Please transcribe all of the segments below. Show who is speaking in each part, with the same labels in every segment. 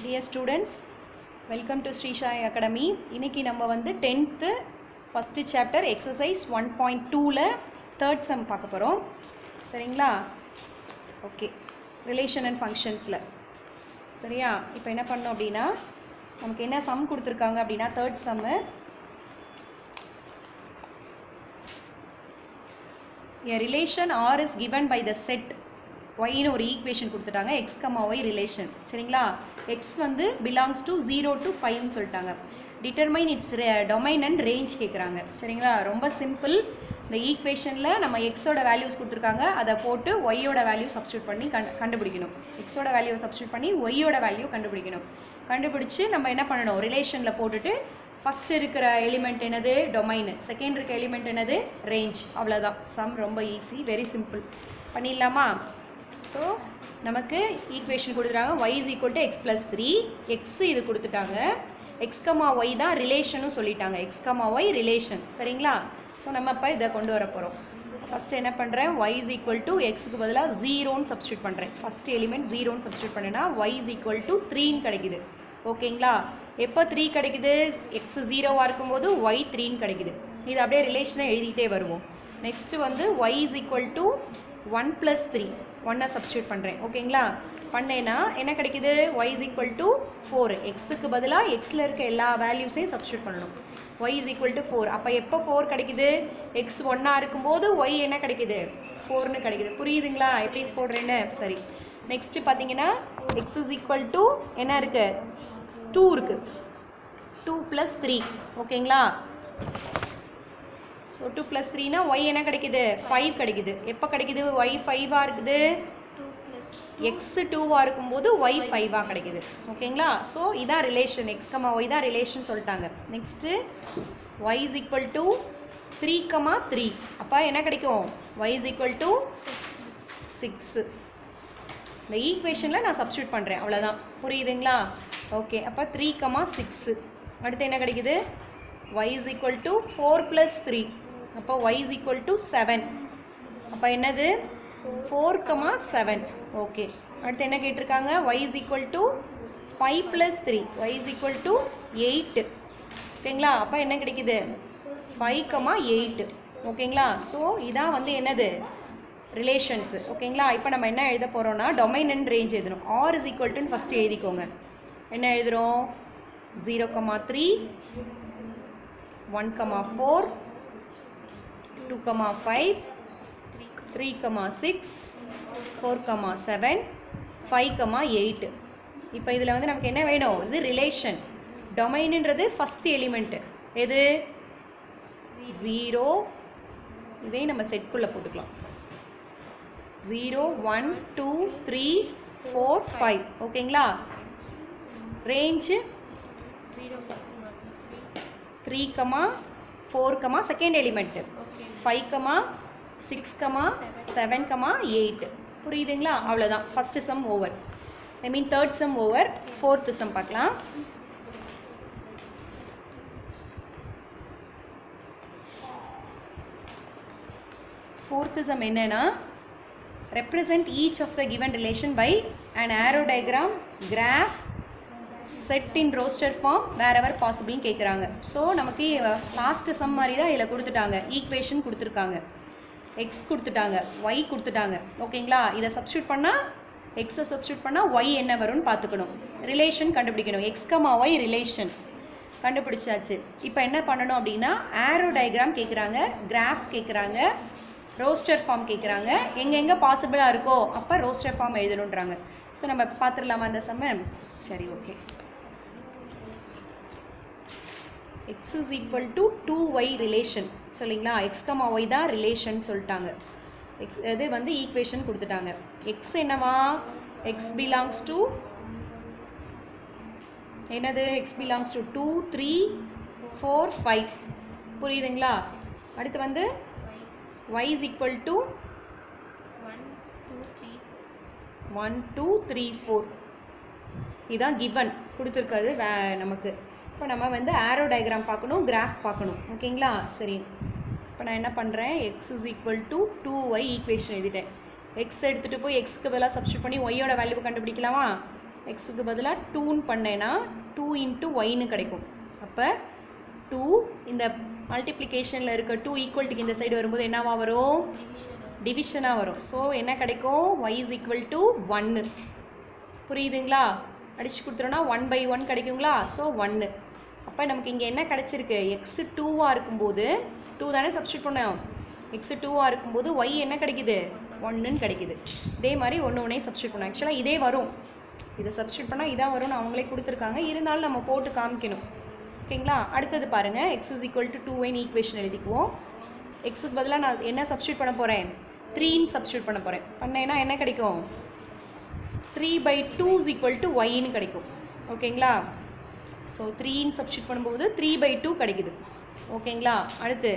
Speaker 1: Dear students, welcome to Sri Sai Academy. இன்னைக்கு நம்ம வந்து 10th first chapter exercise 1.2ல third sum பார்க்க போறோம். சரிங்களா? ஓகே. Relation and functionsல. சரியா? இப்போ என்ன பண்ணோம் அப்படினா நமக்கு என்ன sum கொடுத்திருக்காங்க அப்படினா third sum a relation R is given by the set y னு ஒரு ஈக்குவேஷன் கொடுத்துட்டாங்க x, y ரிலேஷன். சரிங்களா? x வந்து belongs to 0 to 5 னு சொல்லிட்டாங்க. determine its domain and range கேக்குறாங்க. சரிங்களா? ரொம்ப சிம்பிள். இந்த ஈக்குவேஷன்ல நம்ம x ஓட வேல்யூஸ் கொடுத்திருக்காங்க. அத போட்டு y ஓட வேல்யூ சப்ஸ்டிட்யூட் பண்ணி கண்டுபிடிக்கணும். x ஓட வேல்யூ சப்ஸ்டிட்யூட் பண்ணி y ஓட வேல்யூ கண்டுபிடிக்கணும். கண்டுபிடிச்சு நம்ம என்ன பண்ணணும்? ரிலேஷன்ல போட்டுட்டு ஃபர்ஸ்ட் இருக்கிற எலிமெண்ட் என்னது? டொமைன். செகண்ட் இருக்க எலிமெண்ட் என்னது? ரேஞ்ச். அவ்வளவுதான். சம் ரொம்ப ஈஸி, வெரி சிம்பிள். பண்ணிடலாமா? ஸோ நமக்கு ஈக்குவேஷன் கொடுத்துட்டாங்க y is equal to x plus 3, x இது கொடுத்துட்டாங்க, x, y தான் ரிலேஷனும் சொல்லிட்டாங்க, x, y ரிலேஷன். சரிங்களா? ஸோ நம்ம இப்போ இதை கொண்டு வர போகிறோம். ஃபஸ்ட்டு என்ன பண்ணுறேன்? y is equal to xக்கு பதிலாக 0ன்னு சப்ஸ்டியூட் பண்ணுறேன். ஃபஸ்ட் எலிமெண்ட் 0ன்னு சப்ஸ்டியூட் பண்ணேன்னா y is equal to 3ன்னு கிடைக்குது. ஓகேங்களா? எப்போ 3 கிடைக்குது? x 0வாக இருக்கும்போது y 3ன்னு கிடைக்குது. இது அப்படியே ரிலேஷனை எழுதிக்கிட்டே வருவோம். நெக்ஸ்ட்டு வந்து y is equal to 1 plus 3, 1 substitute பண்ணுறேன். ஓகேங்களா? பண்ணேன்னா என்ன கிடைக்குது? y is equal to 4. xக்கு பதிலாக xல இருக்க எல்லா வேல்யூஸையும் சப்ஸ்டியூட் பண்ணணும். y is equal to 4. அப்போ எப்போ 4 கிடைக்குது? x 1ஆ இருக்கும்போது y என்ன கிடைக்குது? 4ன்னு கிடைக்குது. புரியுதுங்களா எப்படி போடுறேன்னு? சரி. நெக்ஸ்ட்டு பார்த்தீங்கன்னா x is equal to என்ன இருக்கு? 2 இருக்கு. 2 plus 3. ஓகேங்களா? ஸோ 2 plus 3னா y என்ன கிடைக்குது? 5 கிடைக்குது. எப்போ கிடைக்குது? y 5ஆக இருக்குது. x 2ஆக இருக்கும்போது y 5ஆக கிடைக்குது. ஓகேங்களா? ஸோ இதான் ரிலேஷன், x, y தான் ரிலேஷன் சொல்லிட்டாங்க. Next y is equal to 3, 3. அப்போ என்ன கிடைக்கும்? y is equal to 6. இந்த ஈக்குவேஷனில் நான் சப்ஸ்டியூட் பண்ணுறேன், அவ்வளோதான். புரியுதுங்களா? ஓகே. அப்போ 3, 6. அடுத்து என்ன கிடைக்குது? y is equal to 4 plus 3. அப்போ y is equal to 7. அப்போ என்னது? 4, 7. ஓகே. அடுத்து என்ன கேட்டிருக்காங்க? y is equal to 5 plus 3. y is equal to 8. ஓகேங்களா? அப்போ என்ன கிடைக்குது? 5, 8. ஓகேங்களா? ஸோ இதான் வந்து என்னது? ரிலேஷன்ஸ். ஓகேங்களா? இப்போ நம்ம என்ன எழுத போகிறோம்னா டொமைன் அண்ட் ரேஞ்ச் எழுதணும். r is equal to first எழுதிக்கோங்க. என்ன எழுதுகிறோம்? 0, 3, 1, 4, 2, 5, 3, 6, 4, 7, 5, 8. இப்போ இதில் வந்து நமக்கு என்ன வேணும்? இது ரிலேஷன். டொமைன்ன்றது ஃபஸ்ட் எலிமெண்ட்டு எது? 0. இதே நம்ம செட்குள்ளே போட்டுக்கலாம். 0, 1, 2, 3, 4, 5. ஓகேங்களா? Range 3, 4, second element 5, 6, 7, 8. புரியுதுங்களா? அவ்வளோதான். First sum over. I mean third sum over. Fourth sum பார்க்கலாம். ஃபோர்த்து சம் என்னன்னா represent each of the given relation by an arrow diagram, graph, set in roster form wherever possible கேட்குறாங்க. So நமக்கு last sum மாதிரி தான் இதில் கொடுத்துட்டாங்க. Equation கொடுத்துருக்காங்க, X கொடுத்துட்டாங்க, ஒய் கொடுத்துட்டாங்க. ஓகேங்களா? இதை சப்ஸ்டியூட் பண்ணால் எக்ஸை சப்ஸ்டியூட் பண்ணால் ஒய் என்ன வரும்னு பார்த்துக்கணும். ரிலேஷன் கண்டுபிடிக்கணும். x, y ரிலேஷன் கண்டுபிடிச்சாச்சு. இப்போ என்ன பண்ணணும் அப்படின்னா ஆரோ டயக்ராம் கேட்குறாங்க, கிராஃப் கேட்குறாங்க, ரோஸ்டர் ஃபார்ம் கேட்குறாங்க. எங்கெங்கே பாசிபிளாக இருக்கோ அப்போ ரோஸ்டர் ஃபார்ம் எழுதணுன்றாங்க. ஸோ நம்ம பார்த்துடலாமா அந்த சம்ம? சரி, okay. x is equal to 2y relation சொல்லிங்களா? x, y தான் ரிலேஷன் சொல்லிட்டாங்க. இது வந்து ஈக்குவேஷன் கொடுத்துட்டாங்க. x என்னவா? x belongs to என்னது? x belongs to 2, 3, 4, 5. புரியுதுங்களா? அடுத்து வந்து y is equal to 1, 2, 3, 4. இதுதான் கிவன் கொடுத்துருக்காது நமக்கு. இப்போ நம்ம வந்து ஆரோ டயக்ராம் பார்க்கணும், கிராஃப் பார்க்கணும். ஓகேங்களா? சரி. இப்போ நான் என்ன பண்ணுறேன்? x is equal to 2y equation எழுதிட்டேன். x எடுத்துகிட்டு போய் எக்ஸுக்கு பதிலாக சப்ஸ்டியூட் பண்ணி ஒய்யோட வேல்யூ கண்டுபிடிக்கலாமா? எக்ஸுக்கு பதிலாக 2ன்னு பண்ணேன்னா 2 × yன்னு கிடைக்கும். அப்போ 2 இந்த மல்டிப்ளிகேஷனில் இருக்க 2 ஈக்குவல்ட்டுக்கு இந்த சைடு வரும்போது என்னவா வரும்? டிவிஷனாக வரும். ஸோ என்ன கிடைக்கும்? y = 1. புரியுதுங்களா? அடிச்சு கொடுத்துட்டோன்னா 1/1 கிடைக்குங்களா? ஸோ 1. அப்போ நமக்கு இங்கே என்ன கிடச்சிருக்கு? எக்ஸு 2வாக இருக்கும்போது 2 தானே சப்ஸ்டியூட் பண்ணோம். எக்ஸு 2வாக இருக்கும்போது y என்ன கிடைக்குது? 1ன்னு கிடைக்குது. இதே மாதிரி ஒன்று சப்ஸ்டியூட் பண்ணோம். ஆக்சுவலாக இதே வரும், இதை சப்ஸ்டியூட் பண்ணால் இதாக வரும்னு அவங்களே கொடுத்துருக்காங்க. இருந்தாலும் நம்ம போட்டு காமிக்கணும். ஓகேங்களா? அடுத்தது பாருங்கள், x = 2yன்னு ஈக்குவேஷன் எழுதிக்குவோம். எக்ஸுக்கு பதிலாக நான் என்ன சப்ஸ்டியூட் பண்ண போகிறேன்? 3ன்னு சப்ஸ்டியூட் பண்ண போகிறேன். பண்ணேன்னா என்ன கிடைக்கும்? 3/2 = yன்னு கிடைக்கும். ஓகேங்களா? ஸோ 3ன்னு சப்ஸ்டியூட் பண்ணும்போது 3/2 கிடைக்குது. ஓகேங்களா? அடுத்து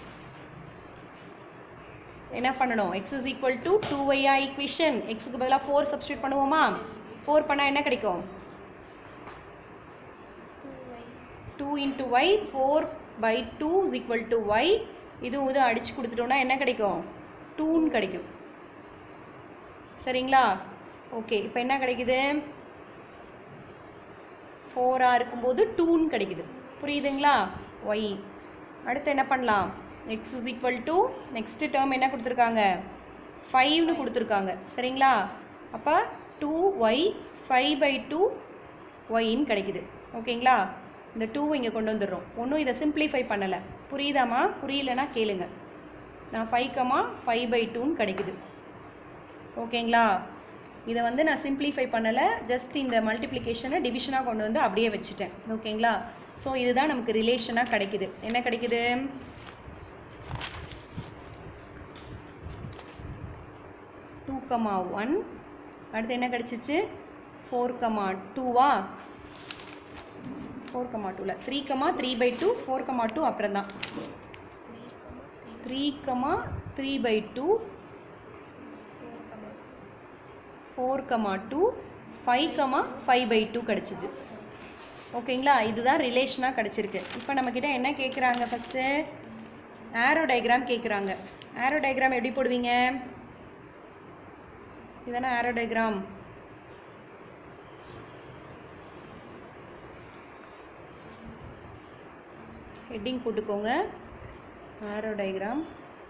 Speaker 1: என்ன பண்ணணும்? x = 2y equation. எக்ஸுக்கு பதிலாக 4 சப்ஸ்டியூட் பண்ணுவோமா? 4 பண்ணால் என்ன கிடைக்கும்? 2 × y. 4/2 = y. இது அடிச்சு கொடுத்துட்டோம்னா என்ன கிடைக்கும்? 2ன்னு கிடைக்கும். சரிங்களா? ஓகே, இப்போ என்ன கிடைக்குது? 4ஆக இருக்கும்போது 2ன்னு கிடைக்குது. புரியுதுங்களா? y. அடுத்து என்ன பண்ணலாம்? x = நெக்ஸ்ட் டேர்ம் என்ன கொடுத்துருக்காங்க? 5ன்னு கொடுத்துருக்காங்க. சரிங்களா? அப்போ 2y 5/2 yன்னு கிடைக்குது. ஓகேங்களா? இந்த 2 இங்கே கொண்டு வந்துடுறோம். ஒன்றும் இதை சிம்பிளிஃபை பண்ணலை. புரியுதாம்மா? புரியலன்னா கேளுங்க. நான் 5,5/2ன்னு கிடைக்குது. ஓகேங்களா? இதை நான் சிம்பிளிஃபை பண்ணலை, ஜஸ்ட் இந்த மல்டிப்ளிகேஷனை டிவிஷனாக கொண்டு வந்து அப்படியே வச்சுட்டேன். ஓகேங்களா? ஸோ இதுதான் நமக்கு ரிலேஷனாக கிடைக்குது. என்ன கிடைக்குது? 2,1. அடுத்து என்ன கிடைச்சிச்சு? 4,2வா? 4,2ல 3,3/2. 4,2 அப்புறம் தான் 3,3/2 4,2 5,5/2 கிடச்சிச்சு. ஓகேங்களா? இதுதான் ரிலேஷனாக கிடச்சிருக்கு. இப்போ நம்மக்கிட்ட என்ன கேட்குறாங்க? ஃபஸ்ட்டு ஆரோ டயக்ராம் கேட்குறாங்க. ஆரோ டயக்ராம் எப்படி போடுவீங்க? இதானே ஆரோ டயக்ராம். ஹெட்டிங் போட்டுக்கோங்க, ஆரோ டயக்ராம்.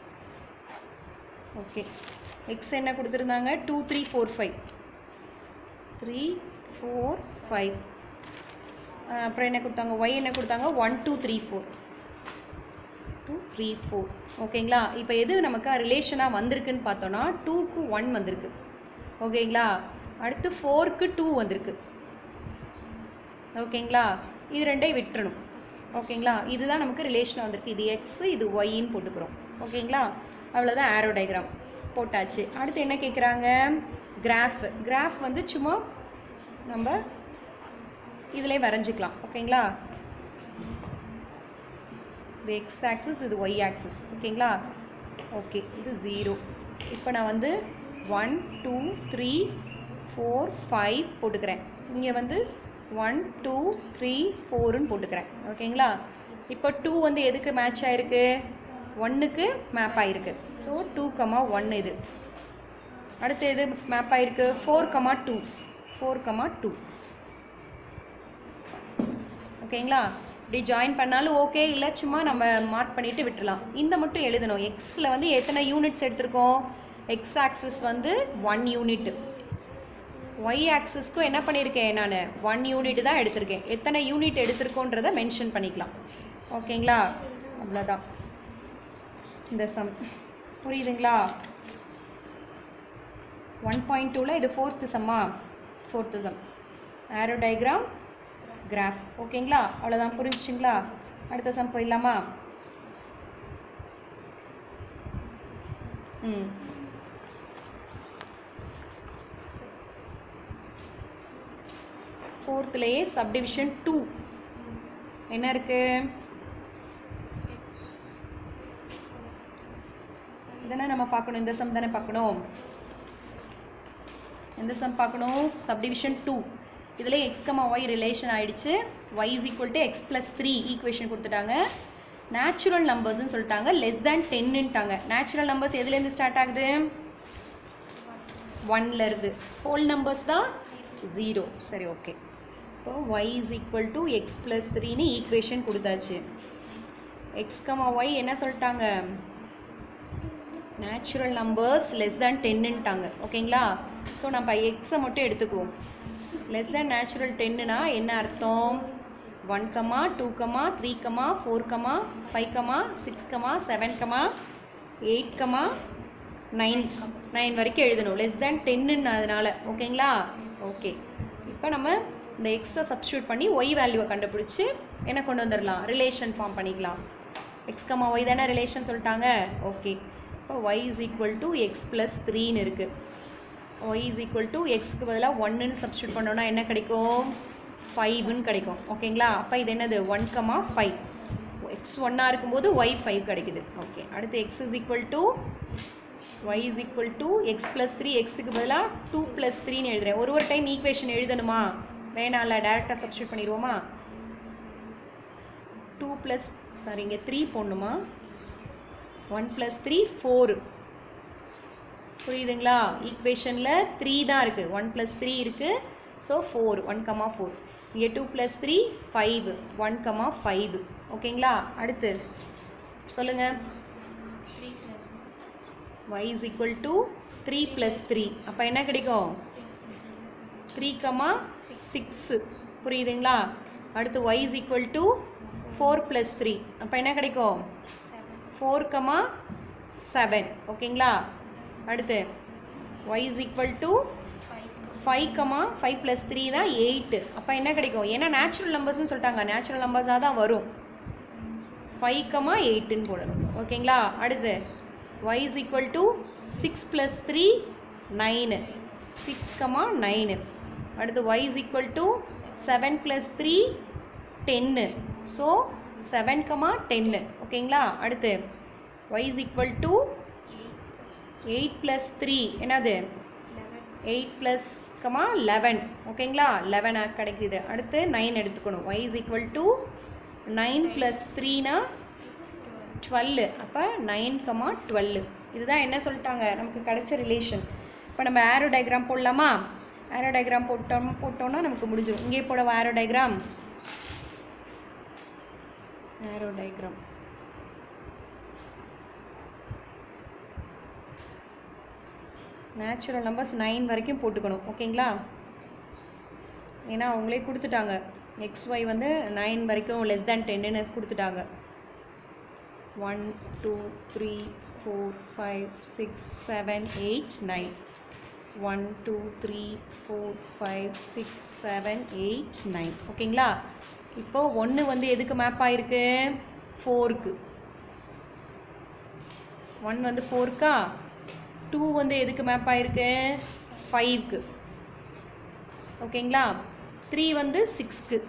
Speaker 1: ஓகே, எக்ஸ் என்ன கொடுத்துருந்தாங்க? 2 3 4 5 3 4 5. அப்புறம் என்ன கொடுத்தாங்க? ஒய் என்ன கொடுத்தாங்க? 1 2 3 4 2 3 4. ஓகேங்களா? இப்போ எது நமக்கு ரிலேஷனாக வந்திருக்குன்னு பார்த்தோன்னா 2க்கு 1 வந்திருக்கு. ஓகேங்களா? அடுத்து 4க்கு 2 வந்திருக்கு. ஓகேங்களா? இது ரெண்டையும் விட்டுறணும். ஓகேங்களா? இதுதான் நமக்கு ரிலேஷனாக வந்திருக்கு. இது எக்ஸு, இது ஒய்ன்னு போட்டுக்கிறோம். ஓகேங்களா? அவ்வளோதான், ஆரோ டயக்ராம் போட்டாச்சு. அடுத்து என்ன கேட்குறாங்க? கிராஃப். கிராஃப் சும்மா நம்ம இதிலே வரைஞ்சிக்கலாம். ஓகேங்களா? இது எக்ஸ் ஆக்சிஸ், இது ஒய் ஆக்சிஸ். ஓகேங்களா? ஓகே, இது 0. இப்போ நான் 1 2 3 4 5 போட்டுக்கிறேன். இங்கே 1 2 3 4ன்னு போட்டுக்கிறேன். ஓகேங்களா? இப்போ 2 எதுக்கு மேட்ச் ஆகிருக்கு? 1க்கு மேப் ஆகிருக்கு. ஸோ 2,1 இது. அடுத்து எது மேப் ஆகிருக்கு? 4,2 4,2. ஓகேங்களா? இப்படி ஜாயின் பண்ணாலும் ஓகே, இல்லை சும்மா நம்ம மார்க் பண்ணிவிட்டு விட்டுடலாம். இந்த மட்டும் எழுதணும். எக்ஸில் எத்தனை யூனிட்ஸ் எடுத்திருக்கோம்? X axis 1 unit. ஒய் ஆக்சிஸ்க்கும் என்ன பண்ணியிருக்கேன்? நான் 1 யூனிட் தான் எடுத்திருக்கேன். எத்தனை யூனிட் எடுத்திருக்கோன்றதை மென்ஷன் பண்ணிக்கலாம். ஓகேங்களா? அவ்வளோதான் இந்த சம். புரியுதுங்களா? 1.2ல இது 4th சம்மா? 4th sum. Arrow diagram, graph. ஓகேங்களா? அவ்வளோதான். புரிஞ்சுங்களா? அடுத்த சம் போயிடலாமா? ஃபோர்த்லேயே சப்டிவிஷன் 2 என்ன இருக்கு? இதனை நம்ம பார்க்கணும். இந்த சம் தானே பார்க்கணும். எந்த சம் பார்க்கணும்? சப்டிவிஷன் 2. இதில் x, y ரிலேஷன் ஆயிடுச்சு. y = x + 3 ஈக்குவேஷன் கொடுத்துட்டாங்க. நேச்சுரல் நம்பர்ஸ்ன்னு சொல்லிட்டாங்க. லெஸ் தேன் 10ன்ட்டாங்க. நேச்சுரல் நம்பர்ஸ் எதுலேருந்து ஸ்டார்ட் ஆகுது? 1லேருந்து. ஹோல் நம்பர்ஸ் தான் 0. சரி ஓகே. இப்போ y is equal to x plus 3ன்னு ஈக்குவேஷன் கொடுத்தாச்சு. x, y என்ன சொல்லிட்டாங்க? நேச்சுரல் நம்பர்ஸ் லெஸ் தேன் 10ன்ட்டாங்க. ஓகேங்களா? ஸோ நம்ம எக்ஸை மட்டும் எடுத்துக்குவோம். லெஸ் தேன் நேச்சுரல் 10னா என்ன அர்த்தம்? 1, 2, 3, 4, 5, 6, 7, 8, 9 வரைக்கும் எழுதணும். லெஸ் தேன் 10ன்னு அதனால. ஓகேங்களா? ஓகே. இப்போ நம்ம இந்த எக்ஸை சப்ஸ்டியூட் பண்ணி ஒய் வேல்யூவை கண்டுபிடிச்சி என்ன கொண்டு வந்துடலாம்? ரிலேஷன் ஃபார்ம் பண்ணிக்கலாம். எக்ஸ், ஒய் தானே ரிலேஷன் சொல்லிட்டாங்க. ஓகே. இப்போ y is equal to x plus 3ன்னு இருக்குது. ஒய் இஸ் ஈக்குவல் டு எக்ஸுக்கு பதிலாக 1ன்னு சப்ஸ்டியூட் பண்ணோன்னா என்ன கிடைக்கும்? 5ன்னு கிடைக்கும். ஓகேங்களா? அப்போ இது என்னது? 1, 5. எக்ஸ் 1ஆக இருக்கும்போது ஒய் 5 கிடைக்குது. ஓகே. அடுத்து x is equal to y is equal to x plus 3, எக்ஸுக்கு பதிலாக 2 plus 3ன்னு எழுதுகிறேன். ஒரு டைம் ஈக்குவேஷன் எழுதணுமா? வேணாம்ல, டேரெக்டாக சப்ஸ்டியூட் பண்ணிடுவோமா? 2 plus சாரி இங்கே 3 போடணுமா? 1 plus 3 4. புரியுதுங்களா? ஈக்குவேஷனில் 3 தான் இருக்குது. 1 plus 3 இருக்குது. ஸோ 4, 1, 4. இங்கே 2 plus 3 5, 1, 5. ஓகேங்களா? அடுத்து சொல்லுங்கள். y is equal to 3 plus 3. அப்போ என்ன கிடைக்கும்? 3, 6. புரியுதுங்களா? அடுத்து y is equal to 4 plus 3. அப்போ என்ன கிடைக்கும்? 4, 7. ஓகேங்களா? அடுத்து y is equal to 5 plus 3 தான் 8. அப்போ என்ன கிடைக்கும்? ஏன்னா நேச்சுரல் நம்பர்ஸ்னு சொல்லிட்டாங்க. நேச்சுரல் நம்பர்ஸாக தான் வரும். 5, 8ன்னு போடணும். ஓகேங்களா? அடுத்து y is equal to 6 plus 3 9. 6, 9. அடுத்து y is equal to 7 plus 3 10. So 7, 10. ஓகேங்களா? அடுத்து y is equal to 8 plus 3 என்னது? 8 plus 11. ஓகேங்களா? 11 கிடைக்குது. அடுத்து 9 எடுத்துக்கணும். y is equal to 9 plus 3னா 12. அப்போ 9, 12. இதுதான் என்ன சொல்லிட்டாங்க நமக்கு கிடைச்ச ரிலேஷன். இப்போ நம்ம ஆரோ டயக்ராம் போடலாமா? ஆரோ டயக்ராம் போட்டோம்னா நமக்கு முடிஞ்சிடும். இங்கே போடவா arrow diagram? Arrow diagram natural numbers 9 வரைக்கும் போட்டுக்கணும். ஓகேங்களா? ஏன்னா அவங்களே கொடுத்துட்டாங்க. XY வந்து 9 வரைக்கும் லெஸ் தேன் 10ன்னு கொடுத்துட்டாங்க. 1, 2, 3, 4, 5, 6, 7, 8, 9. 1, 2, 3, 4, 5, 6, 7, 8, 9. ஓகேங்களா? இப்போ 1 வந்து எதுக்கு மேப் ஆயிருக்கு? 4க்கு. 1 வந்து 4க்கா? 2 வந்து எதுக்கு மேப் ஆயிருக்கு? 5க்கு. ஓகேங்களா? 3 வந்து 6க்கு.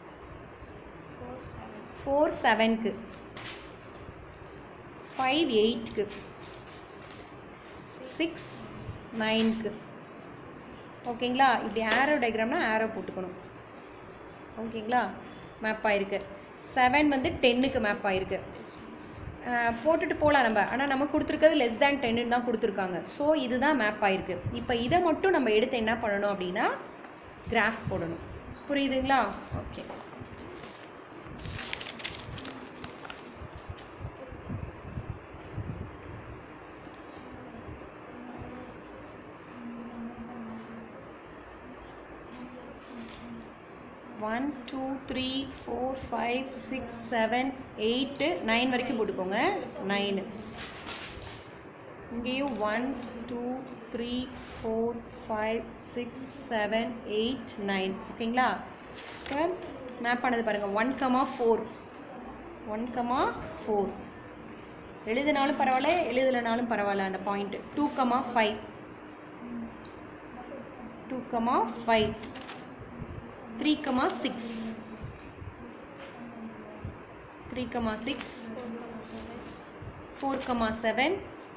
Speaker 1: 4 7க்கு. 5 8க்கு. 6 9க்கு. ஓகேங்களா? இப்படி ஆரோ டயக்ராம்னா ஆரோ போட்டுக்கணும். ஓகேங்களா? மேப் ஆயிருக்கு. 7 வந்து 10க்கு மேப் ஆயிருக்கு. போட்டுட்டு போகலாம் நம்ம. ஆனால் நம்ம கொடுத்துருக்கிறது லெஸ் தேன் 10ன்னு தான் கொடுத்துருக்காங்க. ஸோ இதுதான் மேப் ஆயிருக்கு. இப்போ இதை மட்டும் நம்ம எடுத்து என்ன பண்ணணும் அப்படின்னா கிராஃப் போடணும். புரியுதுங்களா? ஓகே. ஒன் 2 3 4 5 6 7 8 9 வரைக்கும் போட்டுக்கோங்க. 9 இங்கேயும் 1 2 3 4 5 6 7 8 9. ஓகேங்களா? இப்போ மேப் பண்ணது பாருங்கள். 1, 4. 1, 4 எழுதினாலும் பரவாயில்ல, எழுதலைனாலும் பரவாயில்ல. அந்த பாயிண்ட் 2, 5. 2, 5. 3, 6. 3, 6. 4, 7.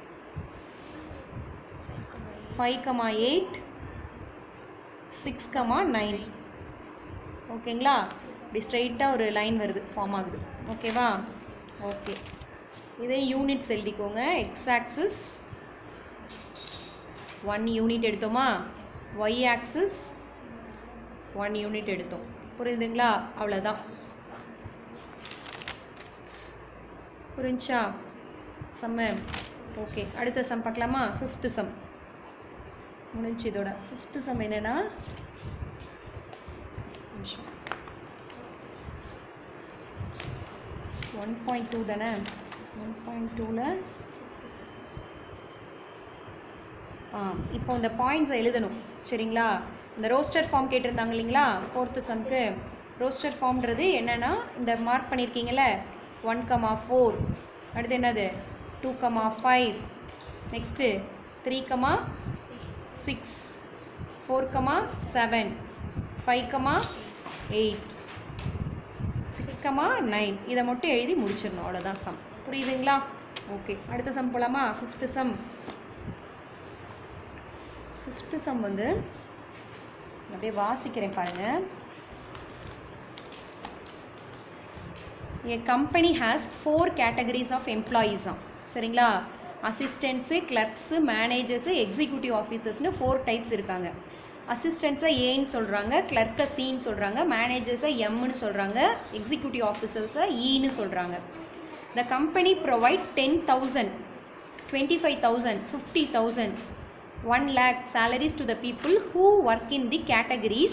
Speaker 1: 5, 8. 6, 9. ஓகேங்களா? இப்படி ஸ்ட்ரைட்டாக ஒரு லைன் வருது, ஃபார்ம் ஆகுது. ஓகேவா? ஓகே. இதே யூனிட்ஸ் எழுதிக்கோங்க. எக்ஸ் ஆக்சிஸ் 1 யூனிட் எடுத்தோமா? ஒய் ஆக்சிஸ் 1 யூனிட் எடுத்தோம். புரியுதுங்களா? அவ்வளோதான். புரிஞ்சா சம்மு? ஓகே, அடுத்த சம் பார்க்கலாமா? 5th சம் முடிஞ்சு. இதோட 5th சம் என்னன்னா 1.2 தானே. 1.2ல இப்போ இந்த பாயிண்ட்ஸை எழுதணும். சரிங்களா? இந்த ரோஸ்டர் ஃபார்ம் கேட்டிருந்தாங்க இல்லைங்களா 4th சம்க்கு. ரோஸ்டர் ஃபார்ம்ன்றது என்னென்னா இந்த மார்க் பண்ணியிருக்கீங்கள 1,4, அடுத்து என்னது 2,5, நெக்ஸ்ட்டு 3,6, 4,7, 5,8, 6,9 இதை மட்டும் எழுதி முடிச்சிடணும். அவ்வளோதான் சம். புரியுதுங்களா? ஓகே, அடுத்த சம் போகலாமா? 5th some. 5th சம் வந்து அப்படியே வாசிக்கிறேன் பாருங்கள். A company has 4 categories of employees. சரிங்களா? அசிஸ்டன்ட்ஸு, கிளர்க்ஸு, மேனேஜர்ஸு, எக்ஸிக்யூட்டிவ் ஆஃபீஸர்ஸ்னு 4 டைப்ஸ் இருக்காங்க. அசிஸ்டன்ட்ஸை ஏன்னு சொல்கிறாங்க, கிளர்க்கை சின்னு சொல்கிறாங்க, மேனேஜர்ஸை எம்னு சொல்கிறாங்க, எக்ஸிக்யூட்டிவ் ஆஃபீஸர்ஸை ஈன்னு சொல்கிறாங்க. The company provide 10,000, 25,000, 50,000, 1 lakh salaries to the people who work in the categories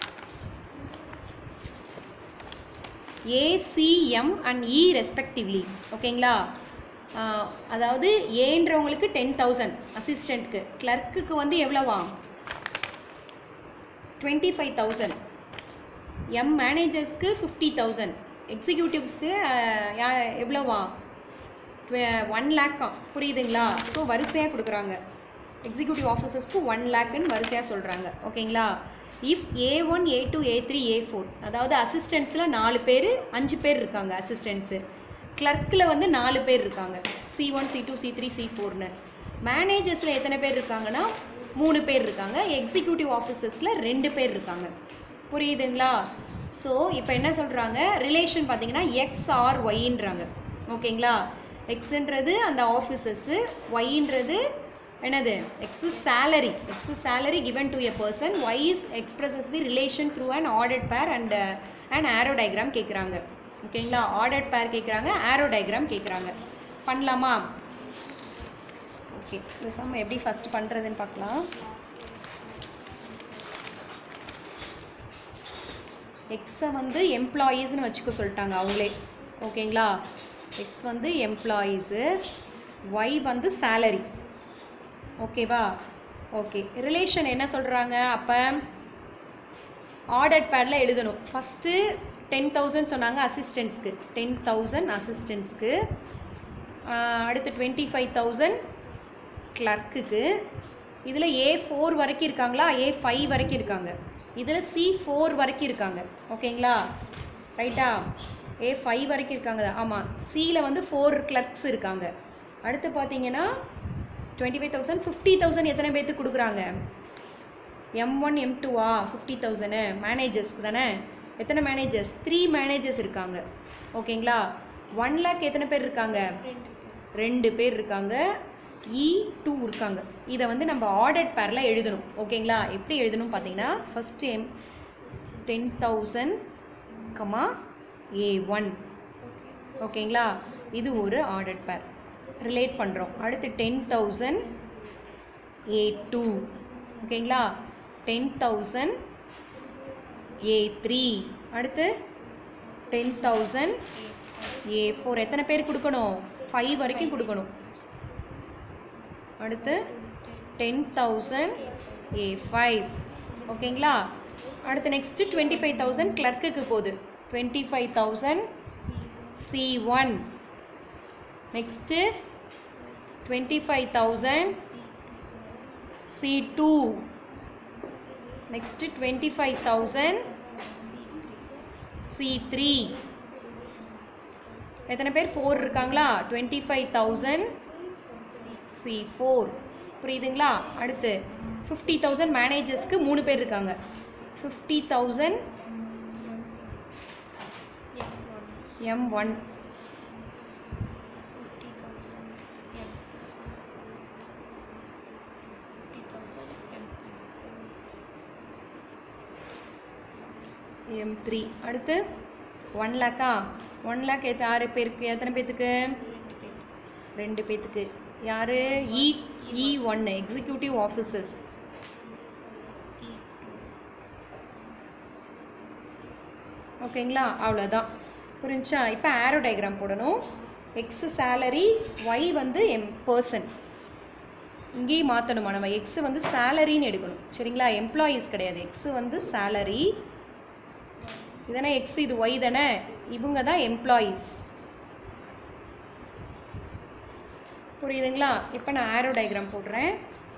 Speaker 1: A, C, M and E respectively. ஓகேங்களா? அதாவது ஏன்றவங்களுக்கு 10,000 அசிஸ்டண்ட்க்கு, கிளர்க்குக்கு வந்து எவ்வளவா 25,000, எம் மேனேஜர்ஸ்க்கு 50,000, எக்ஸிக்யூட்டிவ்ஸ்க்கு எவ்வளவா 1 lakh. புரியுதுங்களா? ஸோ வரிசையாக கொடுக்குறாங்க. எக்ஸிக்யூட்டிவ் ஆஃபீஸர்ஸ்க்கு 1 lakhன்னு வரிசையாக சொல்கிறாங்க. ஓகேங்களா? If A1, A2, A3, A4, அதாவது அசிஸ்டன்ஸில் 4 பேர் 5 பேர் இருக்காங்க அசிஸ்டன்ஸு, கிளர்க்கில் வந்து 4 பேர் இருக்காங்க, C1, C2, C3, C4ன்னு. மேனேஜர்ஸில் எத்தனை பேர் இருக்காங்கன்னா 3 பேர் இருக்காங்க, எக்ஸிக்யூட்டிவ் ஆஃபீஸர்ஸில் 2 பேர் இருக்காங்க. புரியுதுங்களா? ஸோ இப்போ என்ன சொல்கிறாங்க, ரிலேஷன் பார்த்தீங்கன்னா XRYன்றாங்க. ஓகேங்களா? எக்ஸுன்றது அந்த ஆஃபீஸர்ஸு, ஒய்ன்றது என்னது x salary given to a person, y is expresses the relation through an ordered pair and an arrow diagram கேட்குறாங்க. ஓகேங்களா? ordered pair கேட்குறாங்க, arrow diagram கேட்குறாங்க. பண்ணலாமா? ஓகே, இந்த சம் எப்படி ஃபஸ்ட் பண்ணுறதுன்னு பார்க்கலாம். எக்ஸை வந்து எம்ப்ளாயீஸ்னு வச்சுக்க சொல்லிட்டாங்க அவங்களே. ஓகேங்களா? எக்ஸ் வந்து எம்ப்ளாயீஸு, ஒய் வந்து salary. ஓகேவா? ஓகே, ரிலேஷன் என்ன சொல்கிறாங்க? அப்போ ஆர்டர்ட் பேடில் எழுதணும். ஃபஸ்ட்டு 10,000 சொன்னாங்க அசிஸ்டன்ட்ஸ்க்கு, 10,000 அசிஸ்டன்ட்ஸ்க்கு, அடுத்து 25,000 கிளர்க்குக்கு. இதில் A4 வரைக்கும் இருக்காங்களா, A5 வரைக்கும் இருக்காங்க, இதில் C4 வரைக்கும் இருக்காங்க. ஓகேங்களா? ரைட்டா? A5 வரைக்கும் இருக்காங்க. ஆமாம், சியில் வந்து 4 கிளர்க்ஸ் இருக்காங்க. அடுத்து பார்த்தீங்கன்னா 25,000, 50,000 எத்தனை பேர்த்துக்கு கொடுக்குறாங்க? M1, M2வா 50,000 மேனேஜர்ஸ்க்கு தானே. எத்தனை மேனேஜர்ஸ்? 3 மேனேஜர்ஸ் இருக்காங்க. ஓகேங்களா? 1 lakh எத்தனை பேர் இருக்காங்க? 2 பேர் இருக்காங்க, E2 இருக்காங்க. இதை வந்து நம்ம ஆர்டர்ட் பேரில் எழுதணும். ஓகேங்களா? எப்படி எழுதணும் பார்த்தீங்கன்னா, ஃபஸ்ட்டு 10,000, A1. ஓகேங்களா? இது ஒரு ஆர்டர்ட் பேர் ரிலேட் பண்ணுறோம். அடுத்து 10,000 A2. ஓகேங்களா? 10,000 A3. அடுத்து 10,000 A4. எத்தனை பேர் கொடுக்கணும்? 5 வரைக்கும் கொடுக்கணும். அடுத்து 10,000 A5. ஓகேங்களா? அடுத்து நெக்ஸ்ட்டு 25,000 கிளர்க்குக்கு போகுது, 25,000 C1. Next 25,000 C2. Next 25,000 C3. எத்தனை பேர்? 4 இருக்காங்களா? 25,000 C4. புரியுதுங்களா? அடுத்து 50,000 மேனேஜர்ஸ்க்கு 3 பேர் இருக்காங்க, 50,000 M1. M3 அடுத்து 1 லேக்கா 1 லேக் யாரு பேருக்கு எத்தனை பேத்துக்கு 2 பேத்துக்கு யாரு E1 எக்ஸிக்யூட்டிவ் ஆஃபீஸர்ஸ் ஓகேங்களா அவ்வளோதான் புரிஞ்சா இப்போ ஆரோ டயக்ராம் போடணும் எக்ஸ் சேலரி ஒய் வந்து பர்சன் இங்கேயும் மாற்றணுமா நம்ம எக்ஸ் வந்து சேலரின்னு எடுக்கணும் சரிங்களா எம்ப்ளாயீஸ் கிடையாது எக்ஸ் வந்து சேலரி இதுதானே எக்ஸ் இது ஒய் தானே இவங்க தான் எம்ப்ளாயீஸ் புரியுதுங்களா இப்போ நான் ஆரோ டயக்ராம் போடுறேன்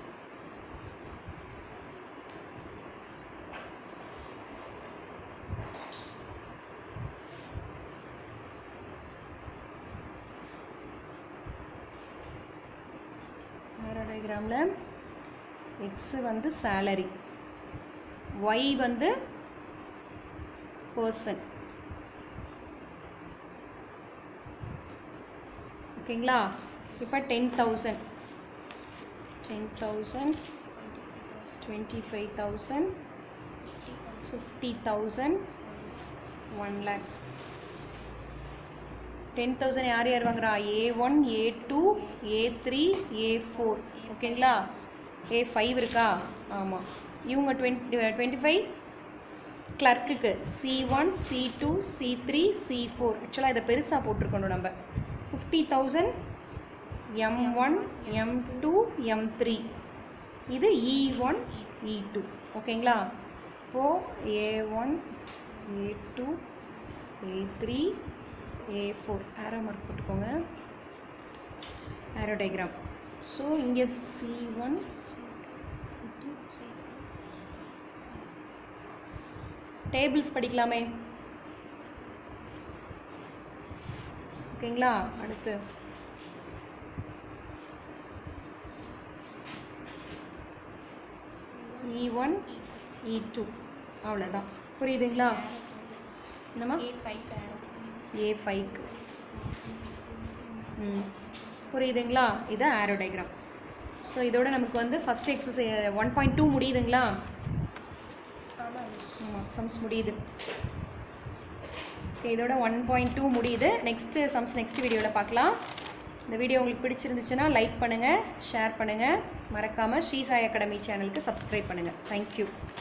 Speaker 1: டயக்ராமில் எக்ஸ் வந்து சேலரி ஒய் வந்து பர்சன் ஓகேங்களா இப்போ 10,000 25,000 50,000 1 lakh 10,000 யார் யார் வாங்குறா A1 A2 A3 A4 ஓகேங்களா A5 இருக்கா ஆமாம் இவங்க 25 கிளர்க்குக்கு C1 C2 C3 C4 ஆக்சுவலாக இதை பெருசாக போட்டிருக்கணும் நம்ம 50,000 M1 M2 M3 இது E1 E2 ஓகேங்களா இப்போது A1 A2 A3 A4 ஆரோ மார்க் போட்டுக்கோங்க ஆரோ டயக்ராம் ஸோ இங்கே C1 டேபிள்ஸ் படிக்கலாமே ஓகேங்களா அடுத்து E1 E2 அவ்வளோதான் புரியுதுங்களா என்னம்மா A5க்கு புரியுதுங்களா இது ஆரோ டயக்ராம் ஸோ இதோட நமக்கு வந்து ஃபஸ்ட் எக்ஸசைஸ் 1.2 முடியுதுங்களா ஆமாம் சம்ஸ் முடியுது ஓகே இதோட 1.2 முடியுது நெக்ஸ்ட்டு சம்ஸ் நெக்ஸ்ட் வீடியோவில் பார்க்கலாம் இந்த வீடியோ உங்களுக்கு பிடிச்சிருந்துச்சுன்னா லைக் பண்ணுங்கள் ஷேர் பண்ணுங்கள் மறக்காமல் ஸ்ரீ சாய் அகாடமி சேனலுக்கு சப்ஸ்கிரைப் பண்ணுங்கள் தேங்க்யூ